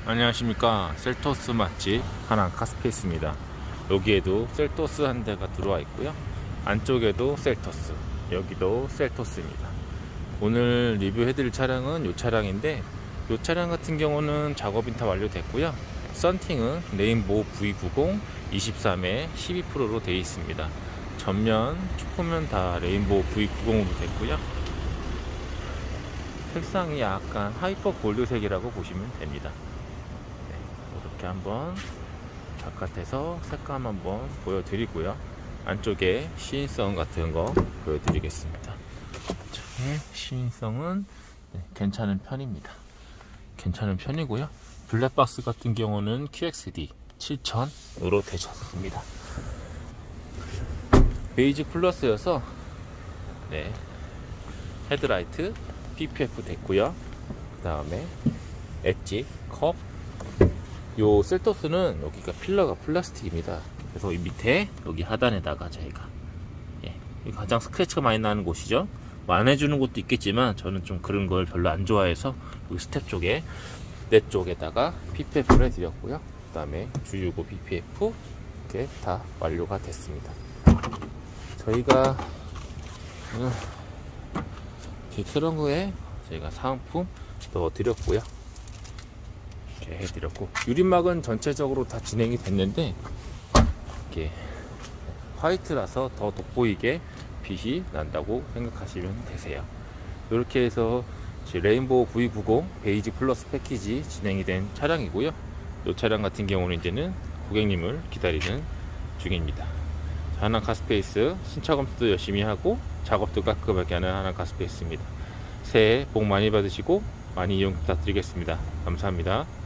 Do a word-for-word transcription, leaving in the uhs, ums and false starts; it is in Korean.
안녕하십니까. 셀토스 맛집 하나카스페이스입니다. 여기에도 셀토스 한 대가 들어와 있고요, 안쪽에도 셀토스, 여기도 셀토스입니다. 오늘 리뷰해드릴 차량은 이 차량인데, 이 차량 같은 경우는 작업이 다 완료됐고요, 썬팅은 레인보우 브이 구십 이십삼에 십이 퍼센트로 되어 있습니다. 전면, 초코면 다 레인보우 브이 구십으로 됐고요, 색상이 약간 하이퍼 골드색이라고 보시면 됩니다. 네, 이렇게 한번 바깥에서 색감 한번 보여드리고요, 안쪽에 시인성 같은 거 보여드리겠습니다. 안쪽에 시인성은 네, 괜찮은 편입니다. 괜찮은 편이고요, 블랙박스 같은 경우는 큐엑스디 칠천으로 되셨습니다. 베이지 플러스여서 네, 헤드라이트 피피에프 됐고요. 그 다음에 엣지, 컵. 요 셀토스는 여기가 필러가 플라스틱입니다. 그래서 이 밑에 여기 하단에다가 저희가 예, 가장 스크래치가 많이 나는 곳이죠. 뭐 안 해주는 곳도 있겠지만 저는 좀 그런 걸 별로 안 좋아해서 여기 스텝 쪽에 내 쪽에다가 피피에프를 해드렸고요. 그 다음에 주유구 피피에프 이렇게 다 완료가 됐습니다. 저희가 음, 트렁크에 저희가 사은품 넣어드렸고요, 이렇게 해드렸고, 유리막은 전체적으로 다 진행이 됐는데 이렇게 화이트라서 더 돋보이게 빛이 난다고 생각하시면 되세요. 이렇게 해서 레인보우 브이 구십 베이지 플러스 패키지 진행이 된 차량이고요. 이 차량 같은 경우는 이제는 고객님을 기다리는 중입니다. 하나카스페이스 신차 검수도 열심히 하고 작업도 깔끔하게 하는 하나카스페이스입니다. 새해 복 많이 받으시고 많이 이용 부탁드리겠습니다. 감사합니다.